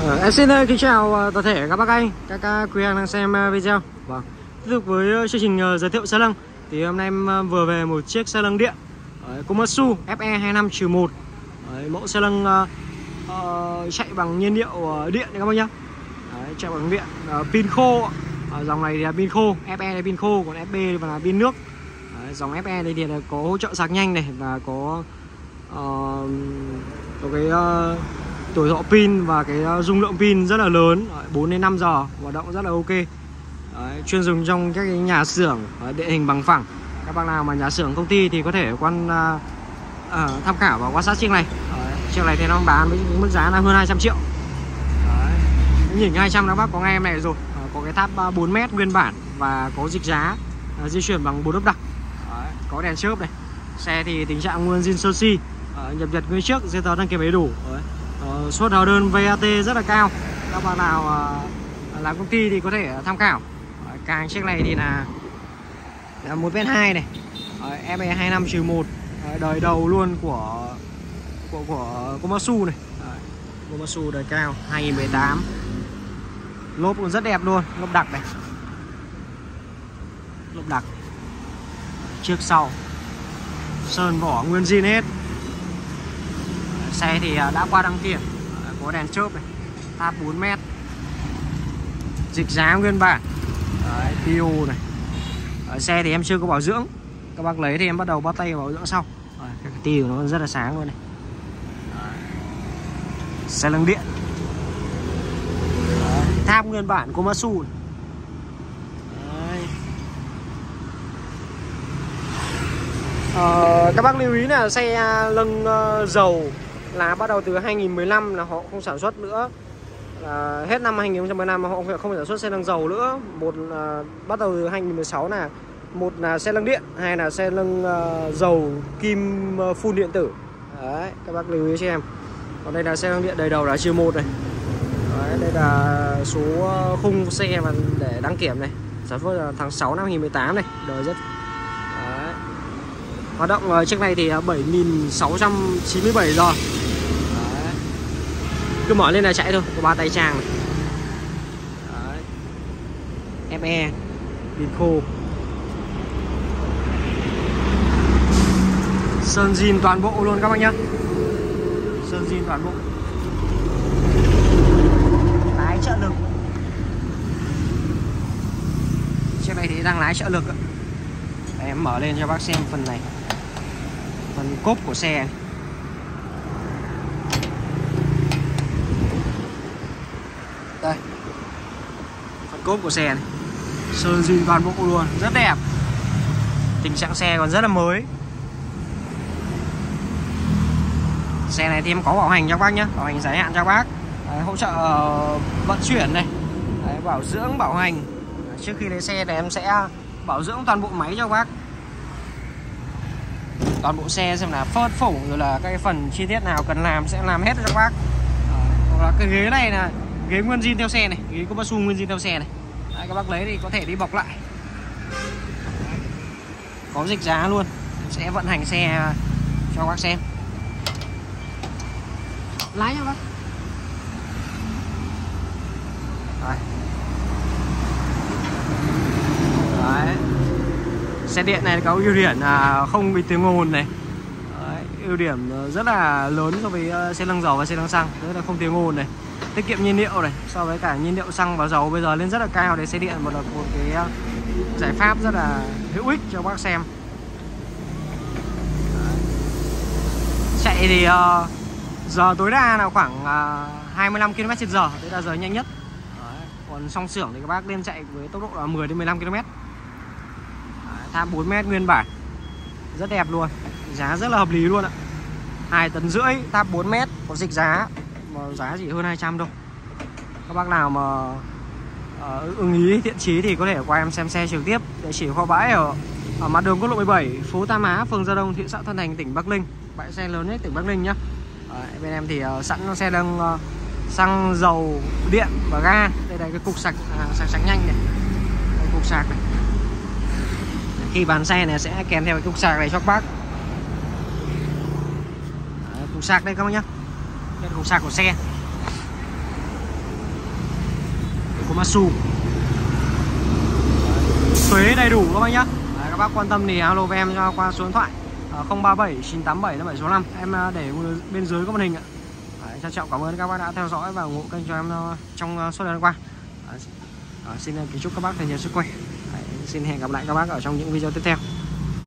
Em xin kính chào toàn thể các bác anh, các quý anh đang xem video. Vâng, tiếp tục với chương trình giới thiệu xe lâng. Thì hôm nay em vừa về một chiếc xe lâng điện Komatsu FE25-1. Mẫu xe lâng chạy bằng nhiên liệu điện các bác nhá. Chạy bằng điện, pin khô. Dòng này thì là pin khô, FE là pin khô, còn FB là pin nước. Dòng FE đây thì là có hỗ trợ sạc nhanh này và có cái tuổi thọ pin và cái dung lượng pin rất là lớn, 4 đến 5 giờ hoạt động rất là ok. Chuyên dùng trong các cái nhà xưởng địa hình bằng phẳng. Các bác nào mà nhà xưởng công ty thì có thể tham khảo và quan sát chiếc này. Chiếc này thì nó bán với mức giá là hơn 200 triệu. Nhìn 200 các bác có nghe em này rồi. Có cái tháp 4m nguyên bản và có dịch giá, di chuyển bằng 4 ốc đặc. Có đèn chớp này. Xe thì tình trạng nguyên zin sơ si, nhập Nhật nguyên trước, giấy tờ đăng kiểm đầy đủ. Suất hóa đơn VAT rất là cao. Các bạn nào làm công ty thì có thể tham khảo. Càng chiếc này thì là 1m2 này, FE25-1, đời đầu luôn của Komatsu này. Komatsu đời cao 2018. Lốp cũng rất đẹp luôn, lốp đặc này. Lốp đặc. Trước sau sơn vỏ nguyên zin hết. Xe thì đã qua đăng kiểm, có đèn chớp này, tháp 4m, dịch giá nguyên bản, PO này. Xe thì em chưa có bảo dưỡng, các bác lấy thì em bắt đầu bắt tay bảo dưỡng sau. Cái tiêu nó rất là sáng luôn này. Xe lưng điện, tháp nguyên bản Komatsu. Các bác lưu ý là xe lâng dầu là bắt đầu từ 2015 là họ không sản xuất nữa, là hết năm 2015 mà họ không sản xuất xe lâng dầu nữa. Một là bắt đầu từ 2016 là một là xe lâng điện, hai là xe lâng dầu kim phun điện tử. Đấy, các bác lưu ý cho em. Còn đây là xe lâng điện đời đầu là chiều 1 này. Đấy, đây là số khung xe mà để đăng kiểm này, sản xuất là tháng 6 năm 2018 này, đời rất. Đấy. Hoạt động chiếc này thì 7.697 giờ. Đấy. Cứ mở lên là chạy thôi, có 3 tay trang này. Đấy. FE pin khô, sơn zin toàn bộ luôn các bác nhá. Sơn zin toàn bộ. Lái trợ lực. Chiếc này thì đang lái trợ lực. Em mở lên cho bác xem phần này, phần cốp của xe này. Đây, phần cốp của xe này, sơn zin toàn bộ luôn, rất đẹp. Tình trạng xe còn rất là mới. Xe này thì em có bảo hành cho bác nhé, bảo hành dài hạn cho bác. Đấy, hỗ trợ vận chuyển này. Đấy, bảo dưỡng, bảo hành. Trước khi lấy xe thì em sẽ bảo dưỡng toàn bộ máy cho bác, toàn bộ xe xem là phớt phủng rồi là các cái phần chi tiết nào cần làm sẽ làm hết cho bác. Hoặc là cái ghế này là ghế nguyên zin theo xe này, ghế Komatsu nguyên zin theo xe này. Đấy, các bác lấy thì có thể đi bọc lại. Có dịch giá luôn, sẽ vận hành xe cho bác xem. Lái cho bác. Đấy. Đấy. Xe điện này có ưu điểm là không bị tiếng ồn này. Đấy, ưu điểm rất là lớn so với xe lâng dầu và xe lâng xăng, tức là không tiếng ồn này, tiết kiệm nhiên liệu này, so với cả nhiên liệu xăng và dầu bây giờ lên rất là cao. Để xe điện một cái giải pháp rất là hữu ích cho bác xem. Đấy. Chạy thì giờ tối đa là khoảng 25 km/h, đấy là giờ nhanh nhất. Đấy. Còn song xưởng thì các bác nên chạy với tốc độ là 10 đến 15 km. Tháp 4m nguyên bản, rất đẹp luôn, giá rất là hợp lý luôn ạ. 2,5 tấn, tháp 4m, có dịch giá, mà giá chỉ hơn 200 đâu. Các bác nào mà ưng ý, thiện chí thì có thể qua em xem xe trực tiếp. Địa chỉ kho bãi ở mặt đường quốc lộ 17, phố Tam Á, phường Gia Đông, thị xã Thuận Thành, tỉnh Bắc Ninh. Bãi xe lớn nhất tỉnh Bắc Ninh nhá. Bên em thì sẵn xe lâng xăng, dầu, điện và ga. Đây là cái cục sạc nhanh này, đây, cục sạc này. Khi bán xe này sẽ kèm theo cái cục sạc này cho các bác. Đấy, cục sạc đây các bác nhá. Đây là cục sạc của xe. Komatsu. Thuế đầy đủ các bác nhá. Đấy, các bác quan tâm thì alo với em qua số điện thoại 037 987 5765. Em để bên dưới có màn hình ạ. Đấy, trân trọng cảm ơn các bác đã theo dõi và ủng hộ kênh cho em trong suốt thời gian qua. Đấy, xin kính chúc các bác thành nhiều sức khỏe. Đấy, xin hẹn gặp lại các bác ở trong những video tiếp theo.